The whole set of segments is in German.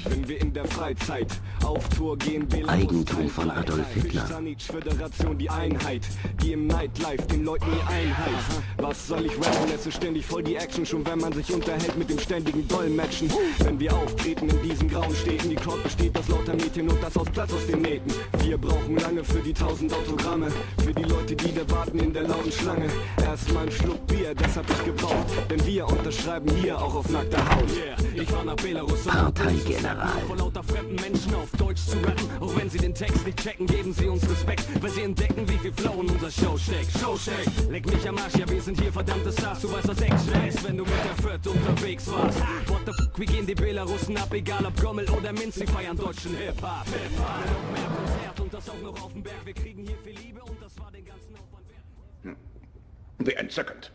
wenn wir in der Freizeit auf Tour gehen. Eigentum von Adolf Hitler. Föderation, die Einheit, die im Nightlife den Leuten die Einheit. Was soll ich rappen, es ist ständig voll die Action, schon wenn man sich unterhält mit dem ständigen Dolmetschen. Wenn wir auftreten in diesen grauen Städten, die Crowd besteht aus lauter Mädchen und das aus Platz aus den Nähten. Wir brauchen lange für die 1000 Autogramme, für die Leute, die da warten in der lauten Schlange. Erstmal ein Schluck Bier, das hab ich gebraucht, denn wir unterschreiben hier auch auf nackter Haut. Ich war nach Belarus, Parteigeneral. vor lauter fremden Menschen auf Deutsch zu rappen. Auch wenn sie den Text nicht checken, geben sie uns Respekt, weil sie entdecken, wie viel Flow in unser Show steckt. Leck mich am Arsch, ja wir sind hier verdammte Stars. Du weißt, was extra ist, wenn du mit der Fürth unterwegs warst. What the fuck, wie gehen die Belarussen ab? Egal ob Gommel oder Minz, sie feiern deutschen Hip-Hop. Mehr Konzert und das auch noch auf dem Berg. Wir kriegen hier viel Liebe und das war den ganzen Aufwand wert. Wie entzückend.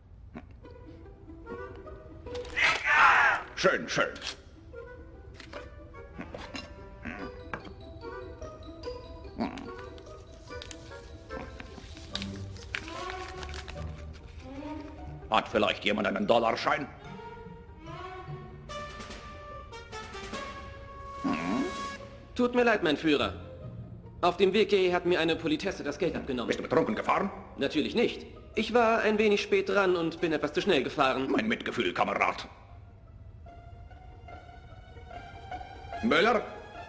Schön, schön. Hat vielleicht jemand einen Dollarschein? Tut mir leid, mein Führer. Auf dem Weg hierher hat mir eine Politesse das Geld abgenommen. Bist du betrunken gefahren? Natürlich nicht. Ich war ein wenig spät dran und bin etwas zu schnell gefahren. Mein Mitgefühl, Kamerad. Müller?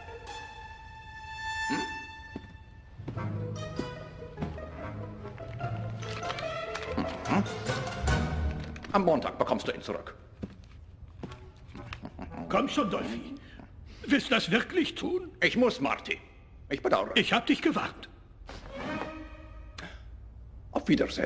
Am Montag bekommst du ihn zurück. Komm schon, Dolphy. Willst du das wirklich tun? Ich muss, Marty. Ich bedauere. Ich hab dich gewarnt. Auf Wiedersehen.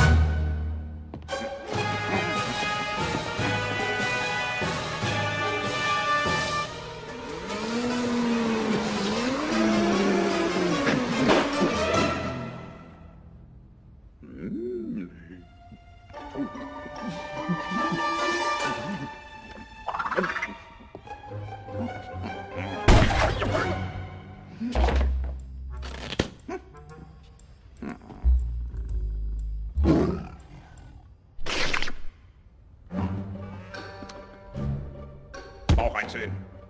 Bauch einsehen.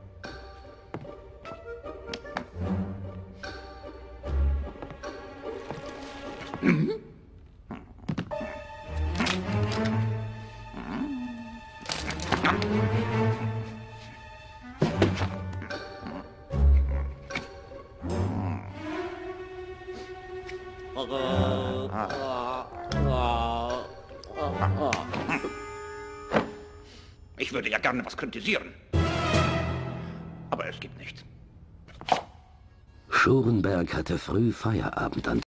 Ich würde ja gerne was kritisieren. Aber es gibt nichts. Schurenberg hatte früh Feierabend an